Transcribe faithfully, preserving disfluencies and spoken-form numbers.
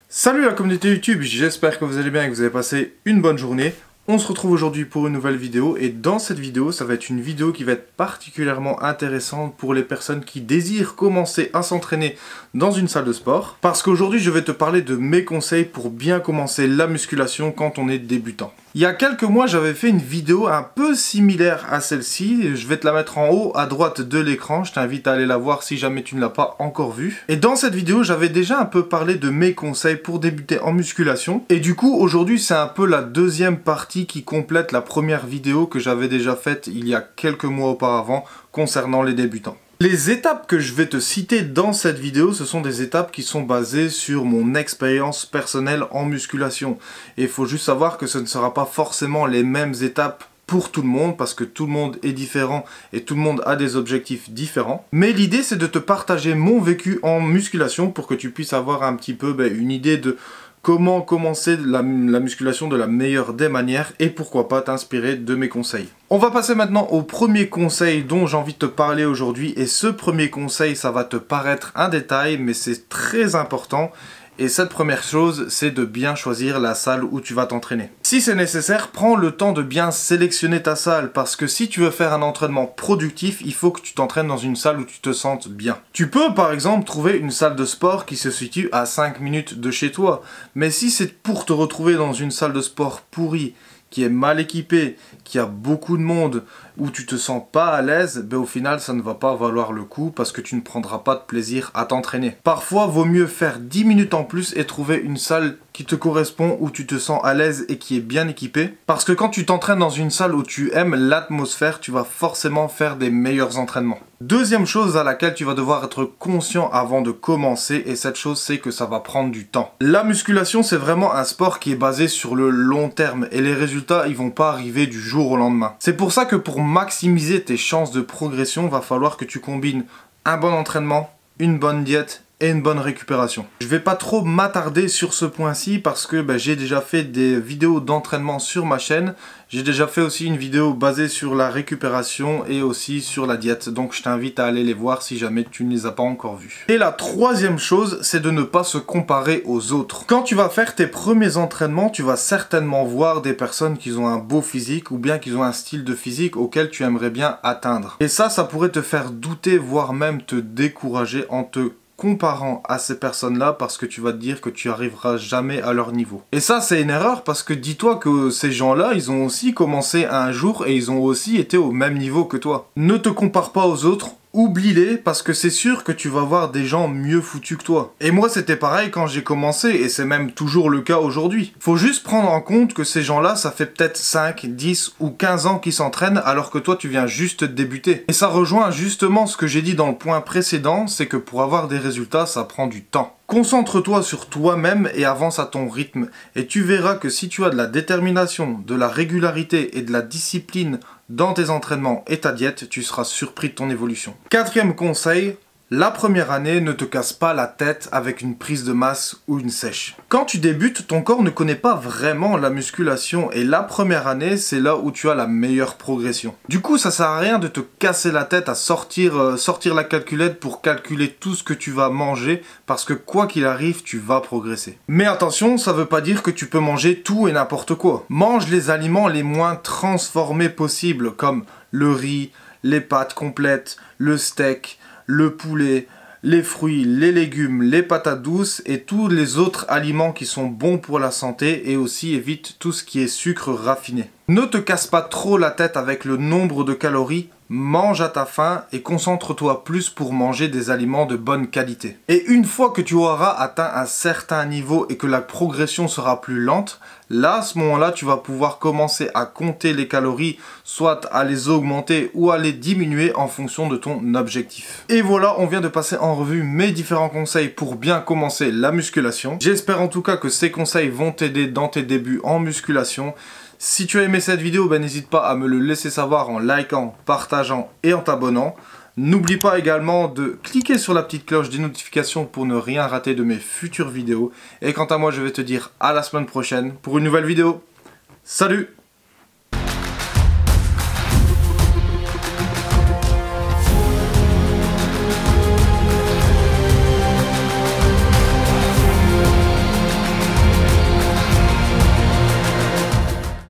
Salut la communauté YouTube, j'espère que vous allez bien et que vous avez passé une bonne journée. On se retrouve aujourd'hui pour une nouvelle vidéo et dans cette vidéo, ça va être une vidéo qui va être particulièrement intéressante pour les personnes qui désirent commencer à s'entraîner dans une salle de sport. Parce qu'aujourd'hui, je vais te parler de mes conseils pour bien commencer la musculation quand on est débutant. Il y a quelques mois, j'avais fait une vidéo un peu similaire à celle-ci. Je vais te la mettre en haut à droite de l'écran. Je t'invite à aller la voir si jamais tu ne l'as pas encore vue. Et dans cette vidéo, j'avais déjà un peu parlé de mes conseils pour débuter en musculation. Et du coup, aujourd'hui, c'est un peu la deuxième partie qui complète la première vidéo que j'avais déjà faite il y a quelques mois auparavant concernant les débutants. Les étapes que je vais te citer dans cette vidéo, ce sont des étapes qui sont basées sur mon expérience personnelle en musculation. Et il faut juste savoir que ce ne sera pas forcément les mêmes étapes pour tout le monde, parce que tout le monde est différent et tout le monde a des objectifs différents. Mais l'idée, c'est de te partager mon vécu en musculation pour que tu puisses avoir un petit peu ben, une idée de comment commencer la, la musculation de la meilleure des manières et pourquoi pas t'inspirer de mes conseils. On va passer maintenant au premier conseil dont j'ai envie de te parler aujourd'hui. Et ce premier conseil, ça va te paraître un détail, mais c'est très important. Et cette première chose, c'est de bien choisir la salle où tu vas t'entraîner. Si c'est nécessaire, prends le temps de bien sélectionner ta salle, parce que si tu veux faire un entraînement productif, il faut que tu t'entraînes dans une salle où tu te sentes bien. Tu peux par exemple trouver une salle de sport qui se situe à cinq minutes de chez toi, mais si c'est pour te retrouver dans une salle de sport pourrie, qui est mal équipée, qui a beaucoup de monde, où tu te sens pas à l'aise, ben au final ça ne va pas valoir le coup parce que tu ne prendras pas de plaisir à t'entraîner. Parfois, vaut mieux faire dix minutes en plus et trouver une salle qui te correspond, où tu te sens à l'aise et qui est bien équipée. Parce que quand tu t'entraînes dans une salle où tu aimes l'atmosphère, tu vas forcément faire des meilleurs entraînements. Deuxième chose à laquelle tu vas devoir être conscient avant de commencer, et cette chose c'est que ça va prendre du temps. La musculation, c'est vraiment un sport qui est basé sur le long terme et les résultats ils vont pas arriver du jour au lendemain. C'est pour ça que pour maximiser tes chances de progression, il va falloir que tu combines un bon entraînement, une bonne diète et une bonne récupération. Je vais pas trop m'attarder sur ce point-ci parce que ben, j'ai déjà fait des vidéos d'entraînement sur ma chaîne. J'ai déjà fait aussi une vidéo basée sur la récupération et aussi sur la diète. Donc je t'invite à aller les voir si jamais tu ne les as pas encore vues. Et la troisième chose, c'est de ne pas se comparer aux autres. Quand tu vas faire tes premiers entraînements, tu vas certainement voir des personnes qui ont un beau physique ou bien qui ont un style de physique auquel tu aimerais bien atteindre. Et ça, ça pourrait te faire douter, voire même te décourager en te comparant à ces personnes-là, parce que tu vas te dire que tu arriveras jamais à leur niveau. Et ça, c'est une erreur, parce que dis-toi que ces gens-là, ils ont aussi commencé un jour et ils ont aussi été au même niveau que toi. Ne te compare pas aux autres. Oublie-les, parce que c'est sûr que tu vas voir des gens mieux foutus que toi. Et moi c'était pareil quand j'ai commencé, et c'est même toujours le cas aujourd'hui. Faut juste prendre en compte que ces gens-là, ça fait peut-être cinq, dix ou quinze ans qu'ils s'entraînent, alors que toi tu viens juste de débuter. Et ça rejoint justement ce que j'ai dit dans le point précédent, c'est que pour avoir des résultats, ça prend du temps. Concentre-toi sur toi-même et avance à ton rythme. Et tu verras que si tu as de la détermination, de la régularité et de la discipline dans tes entraînements et ta diète, tu seras surpris de ton évolution. Quatrième conseil, la première année, ne te casse pas la tête avec une prise de masse ou une sèche. Quand tu débutes, ton corps ne connaît pas vraiment la musculation et la première année, c'est là où tu as la meilleure progression. Du coup, ça sert à rien de te casser la tête à sortir, euh, sortir la calculette pour calculer tout ce que tu vas manger, parce que quoi qu'il arrive, tu vas progresser. Mais attention, ça veut pas dire que tu peux manger tout et n'importe quoi. Mange les aliments les moins transformés possibles, comme le riz, les pâtes complètes, le steak, le poulet, les fruits, les légumes, les patates douces et tous les autres aliments qui sont bons pour la santé, et aussi évite tout ce qui est sucre raffiné. Ne te casse pas trop la tête avec le nombre de calories, mange à ta faim et concentre-toi plus pour manger des aliments de bonne qualité. Et une fois que tu auras atteint un certain niveau et que la progression sera plus lente, là, à ce moment-là, tu vas pouvoir commencer à compter les calories, soit à les augmenter ou à les diminuer en fonction de ton objectif. Et voilà, on vient de passer en revue mes différents conseils pour bien commencer la musculation. J'espère en tout cas que ces conseils vont t'aider dans tes débuts en musculation. Si tu as aimé cette vidéo, ben n'hésite pas à me le laisser savoir en likant, partageant et en t'abonnant. N'oublie pas également de cliquer sur la petite cloche des notifications pour ne rien rater de mes futures vidéos. Et quant à moi, je vais te dire à la semaine prochaine pour une nouvelle vidéo. Salut!